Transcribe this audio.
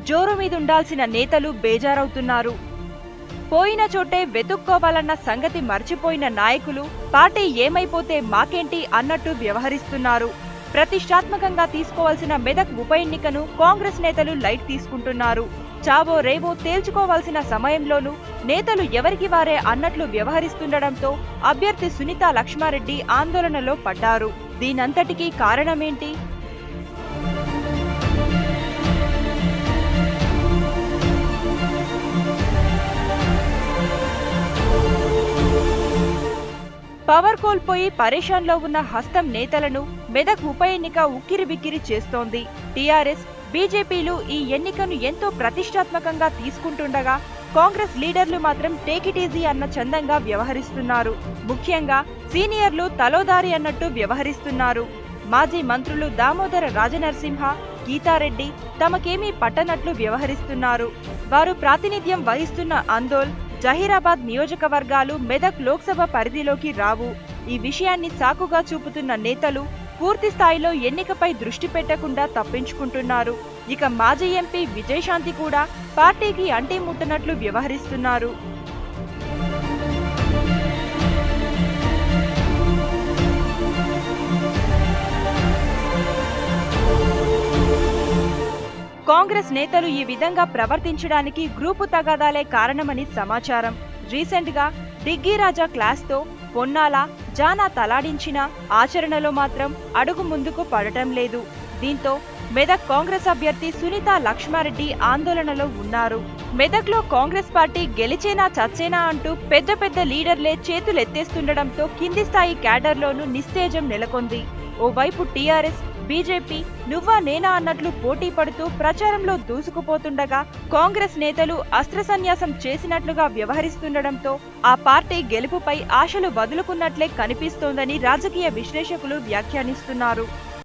జోరు మీదుండాల్సిన నేతలు బేజారవుతున్నారు. పోయిన చోటే వెతుక్కోవాలన్న సంగతి మర్చిపోయిన నాయకులు పార్టీ ఏమైపోతే మాకేంటి అన్నట్టు వ్యవహరిస్తున్నారు. ప్రతిష్టాత్మకంగా తీసుకోవాల్సిన మెదక్ ఉప ఎన్నికను కాంగ్రెస్ నేతలు లైట్ తీసుకుంటున్నారు. చావో రేవో తేల్చుకోవాల్సిన సమయంలోనూ నేతలు ఎవరికి వారే అన్నట్లు వ్యవహరిస్తుండటంతో అభ్యర్థి సునీతా లక్ష్మారెడ్డి ఆందోళనలో పడ్డారు. దీనంతటికీ కారణమేంటి? పవర్ కోల్పోయి పరేషాన్లో ఉన్న హస్తం నేతలను మెదక్ ఉప ఎన్నిక ఉక్కిరిబిక్కిరి చేస్తోంది. టీఆర్ఎస్, బీజేపీలు ఈ ఎన్నికను ఎంతో ప్రతిష్టాత్మకంగా తీసుకుంటుండగా కాంగ్రెస్ లీడర్లు మాత్రం టేక్ ఇట్ ఈజీ అన్న చందంగా వ్యవహరిస్తున్నారు. ముఖ్యంగా సీనియర్లు తలోదారి అన్నట్టు వ్యవహరిస్తున్నారు. మాజీ మంత్రులు దామోదర రాజనరసింహ, గీతారెడ్డి తమకేమీ పట్టనట్లు వ్యవహరిస్తున్నారు. వారు ప్రాతినిధ్యం వహిస్తున్న ఆందోళ్, జహీరాబాద్ నియోజకవర్గాలు మెదక్ లోక్సభ పరిధిలోకి రావు. ఈ విషయాన్ని సాకుగా చూపుతున్న నేతలు పూర్తి స్థాయిలో ఎన్నికపై దృష్టి పెట్టకుండా తప్పించుకుంటున్నారు. ఇక మాజీ ఎంపీ విజయశాంతి కూడా పార్టీకి అంటి ముట్టనట్లు వ్యవహరిస్తున్నారు. కాంగ్రెస్ నేతలు ఈ విధంగా ప్రవర్తించడానికి గ్రూపు తగాదాలే కారణమని సమాచారం. రీసెంట్ గా డిగ్గీ రాజా క్లాస్ తో పొన్నాల, జానా తలాడించిన ఆచరణలో మాత్రం అడుగు ముందుకు పడటం లేదు. దీంతో మెదక్ కాంగ్రెస్ అభ్యర్థి సునీతా లక్ష్మారెడ్డి ఆందోళనలో ఉన్నారు. మెదక్ లో కాంగ్రెస్ పార్టీ గెలిచేనా చచ్చేనా అంటూ పెద్ద పెద్ద లీడర్లే చేతులెత్తేస్తుండటంతో కింది స్థాయి క్యాడర్లోనూ నిస్తేజం నెలకొంది. ఓవైపు టీఆర్ఎస్, బీజేపీ నువ్వా నేనా అన్నట్లు పోటీ పడుతూ ప్రచారంలో దూసుకుపోతుండగా కాంగ్రెస్ నేతలు అస్త్ర సన్యాసం చేసినట్లుగా వ్యవహరిస్తుండటంతో ఆ పార్టీ గెలుపుపై ఆశలు వదులుకున్నట్లే కనిపిస్తోందని రాజకీయ విశ్లేషకులు వ్యాఖ్యానిస్తున్నారు.